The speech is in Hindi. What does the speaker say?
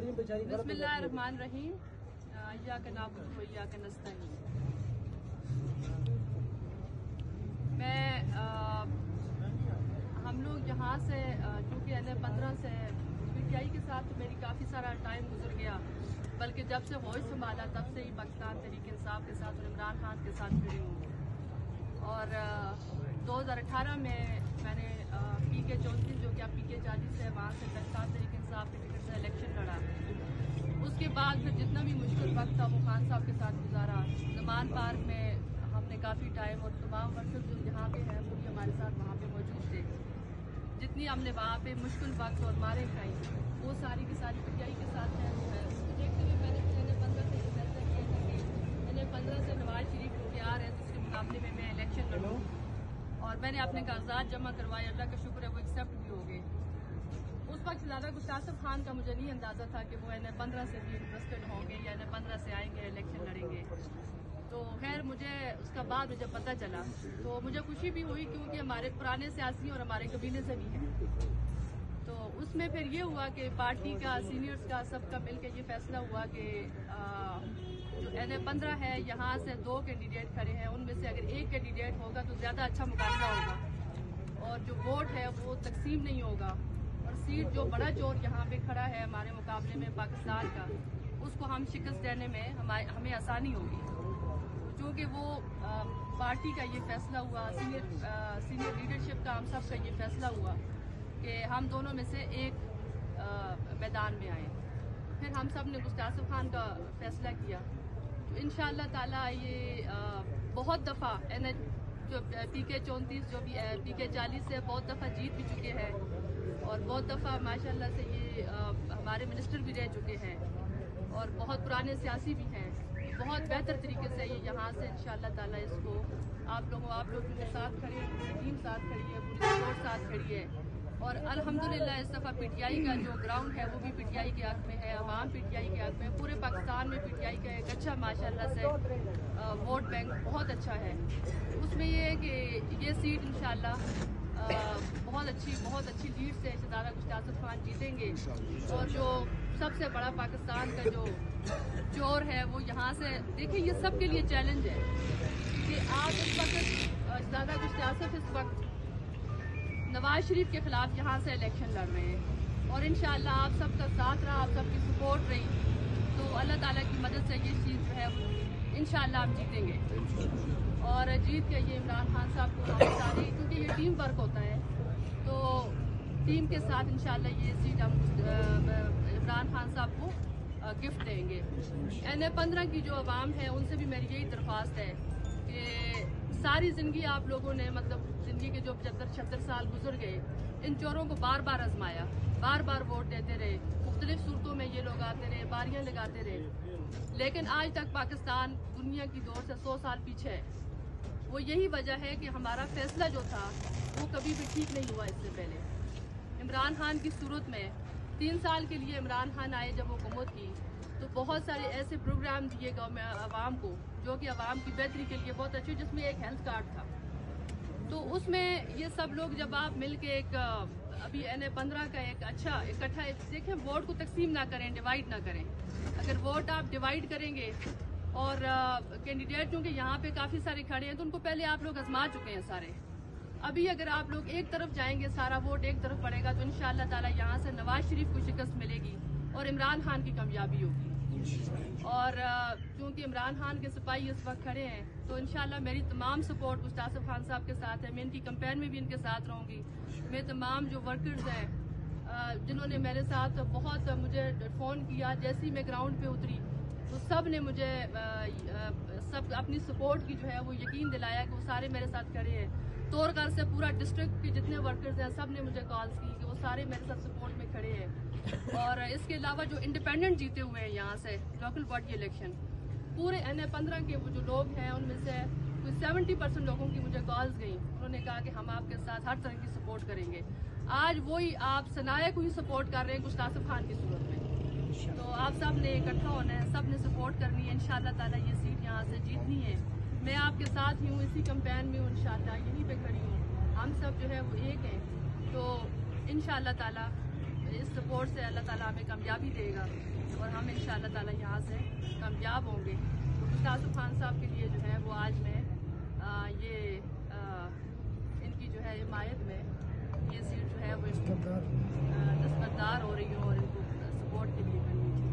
बिस्मिल्लाहिर्रहमानिर्रहीम। इय्याका नअबुदु व इय्याका नस्तईन। हम लोग यहाँ से चूँकि NA-15 से PTI के साथ तो मेरी काफ़ी सारा टाइम गुजर गया, बल्कि जब से होश संभाला तब से ही पाकिस्तान तहरीक इंसाफ के साथ और इमरान खान के साथ खड़ी हूँ। और 2018 में मैंने PK-34 जो कि अब PK-40 है, वहाँ से पाकिस्तान तहरीक इंसाफ के टिकट से इलेक्शन लड़ा। उसके बाद फिर जितना भी मुश्किल वक्त था वो खान साहब के साथ गुजारा। ज़मान पार्क में हमने काफ़ी टाइम और तमाम वर्कर्स जो यहाँ पे हैं वो भी हमारे साथ वहाँ पे मौजूद थे। जितनी हमने वहाँ पे मुश्किल वक्त और मारे खाई वो सारी की सारी PTI के साथ है। देखते हुए मैंने NA-15 से फैसला किया था कि NA-15 से नवाज शरीफ जो तैयार है तो उसके मुकाबले में मैं इलेक्शन लड़ूँ, और मैंने अपने कागजात जमा करवाए। अल्लाह का शुक्र है वो एक्सेप्ट भी हो गए। उस वक्त ज़्यादा गुस्तासफ खान का मुझे नहीं अंदाज़ा था कि वो NA-15 से भी इंटरेस्टेड होंगे या NA-15 से आएंगे, इलेक्शन लड़ेंगे। तो खैर मुझे उसका बाद मुझे पता चला तो मुझे खुशी भी हुई, क्योंकि हमारे पुराने सियासी और हमारे कबीले से भी हैं। तो उसमें फिर ये हुआ कि पार्टी का, सीनियर्स का, सबका मिलकर ये फैसला हुआ कि जो NA-15 है यहाँ से 2 कैंडिडेट खड़े हैं, उनमें से अगर एक कैंडिडेट होगा तो ज़्यादा अच्छा मुकाबला होगा और जो वोट है वो तकसीम नहीं होगा, और सीट जो बड़ा जोर यहाँ पे खड़ा है हमारे मुकाबले में पाकिस्तान का, उसको हम शिकस्त देने में हमें आसानी होगी। क्योंकि वो पार्टी का ये फैसला हुआ, सीनियर लीडरशिप का हम सब का ये फैसला हुआ कि हम दोनों में से एक मैदान में आए। फिर हम सब ने गुस्तासफ खान का फैसला किया। तो इंशाअल्लाह ताला ये बहुत दफ़ा जो PK-34 जो भी PK-40 से बहुत दफ़ा जीत भी चुके हैं, और बहुत दफ़ा माशाल्लाह से ये हमारे मिनिस्टर भी रह चुके हैं, और बहुत पुराने सियासी भी हैं। बहुत बेहतर तरीके से ये यहाँ से इंशाअल्लाह ताला इसको आप लोग के साथ खड़े हैं, पूरी टीम साथ खड़ी है, पूरी सपोर्ट साथ खड़ी है। और अल्हम्दुलिल्लाह इस दफ़ा PTI का जो ग्राउंड है वो भी PTI के हक़ में है, अवाम PTI के हक़ में, पूरे पाकिस्तान में PTI का एक अच्छा माशाल्लाह से वोट बैंक बहुत अच्छा है। उसमें ये है कि ये सीट इंशाअल्लाह बहुत अच्छी लीड से सरदार गुस्तासफ खान जीतेंगे। और जो सबसे बड़ा पाकिस्तान का जो जोर है वो यहाँ से, देखिए ये सब के लिए चैलेंज है कि आप इस वक्त सरदार गुस्तासफ इस वक्त नवाज शरीफ के खिलाफ यहाँ से इलेक्शन लड़ रहे हैं, और इंशाअल्लाह आप सबका साथ रहा, आप सबकी सपोर्ट रही तो अल्लाह ताला की मदद से ये चीज़ जो है इंशाअल्लाह हम जीतेंगे। और जीत के ये इमरान खान साहब को हम सारे, क्योंकि ये टीम वर्क होता है, तो टीम के साथ इंशाअल्लाह ये सीट हम इमरान खान साहब को गिफ्ट देंगे। NA-15 की जो अवाम है उनसे भी मेरी यही दरख्वास्त है कि सारी ज़िंदगी आप लोगों ने, मतलब ज़िंदगी के जो 75-76 साल गुजर गए, इन चोरों को बार बार आजमाया, बार बार वोट देते रहे, मुख्तलिफ सूरतों में ये लोग आते रहे, बारियां लगाते रहे, लेकिन आज तक पाकिस्तान दुनिया की दौर से 100 साल पीछे है। वो यही वजह है कि हमारा फैसला जो था वो कभी भी ठीक नहीं हुआ। इससे पहले इमरान खान की सूरत में 3 साल के लिए इमरान खान आए जब हुकूमत की, तो बहुत सारे ऐसे प्रोग्राम दिए आवाम को जो कि आवाम की बेहतरी के लिए बहुत अच्छे, जिसमें एक हेल्थ कार्ड था। तो उसमें ये सब लोग जब आप मिल के एक अभी NA-15 का एक अच्छा इकट्ठा, देखें वोट को तकसीम ना करें, डिवाइड ना करें। अगर वोट आप डिवाइड करेंगे और कैंडिडेट क्योंकि यहाँ पे काफ़ी सारे खड़े हैं तो उनको पहले आप लोग आजमा चुके हैं सारे। अभी अगर आप लोग एक तरफ जाएंगे, सारा वोट एक तरफ पड़ेगा, तो इंशाअल्लाह ताला यहाँ से नवाज शरीफ को शिकस्त मिलेगी और इमरान खान की कामयाबी होगी। और क्योंकि इमरान खान के सिपाही इस वक्त खड़े हैं तो इंशाअल्लाह मेरी तमाम सपोर्ट गुस्तासफ खान साहब के साथ है। मैं इनकी कैंपेन में भी इनके साथ रहूँगी। मैं तमाम जो वर्कर्स हैं जिन्होंने मेरे साथ बहुत मुझे फ़ोन किया, जैसे ही मैं ग्राउंड पे उतरी तो सब ने मुझे सब अपनी सपोर्ट की जो है वो यकीन दिलाया कि वो सारे मेरे साथ खड़े हैं। तोरकर से पूरा डिस्ट्रिक्ट के जितने वर्कर्स हैं सब ने मुझे कॉल्स की कि वो सारे मेरे साथ सपोर्ट में खड़े हैं। और इसके अलावा जो इंडिपेंडेंट जीते हुए हैं यहाँ से लोकल बॉडी इलेक्शन, पूरे NA-15 के वो जो लोग हैं उनमें से कोई 70% लोगों की मुझे कॉल्स गई। उन्होंने कहा कि हम आपके साथ हर तरह की सपोर्ट करेंगे। आज वही आप सनाया को ही सपोर्ट कर रहे हैं गुस्तासफ खान की सूरत में। तो आप सब ने इकट्ठा होना है, सब ने सपोर्ट करनी है। इंशाअल्लाह ताला ये सीट यहाँ से जीतनी है। मैं आपके साथ ही हूँ, इसी कैंपेन में हूँ, इंशाअल्लाह यहीं पे खड़ी हूँ। हम सब जो है वो एक हैं, तो इंशाअल्लाह ताला इस सपोर्ट से अल्लाह ताला हमें कामयाबी देगा और हम इंशाअल्लाह ताला यहाँ से कामयाब होंगे। तो मुश्ताक खान साहब के लिए जो है वो आज मैं इनकी जो है हिमायत में ये सीट जो है वो दस्तबरदार हो रही हूँ और इनको सपोर्ट के लिए